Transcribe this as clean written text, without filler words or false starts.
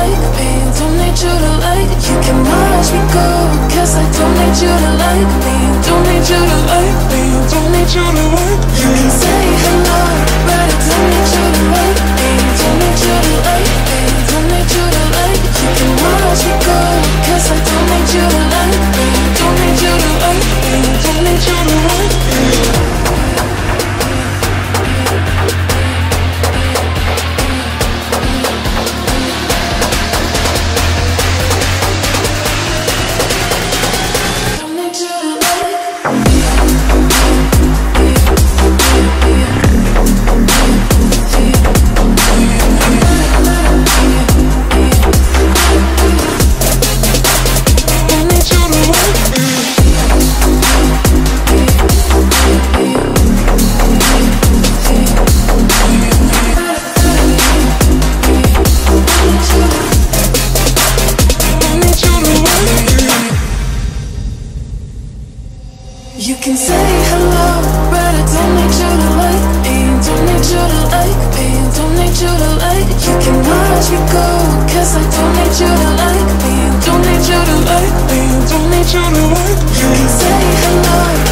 like me, don't need you to like. You can watch me go, cause I don't need you to like me, don't need you to like me, don't need you to like. You can say hello, but I don't need you to like me, don't need you to like me, don't need you to like. You can watch me go, cause I don't need you to like me, don't need you to like me, don't need you to like me. You can say hello, but I don't need you to like me, don't need you to like me, don't need you to like. You can watch me go, cause I don't need you to like me, don't need you to like me, don't need you to like. You can say hello,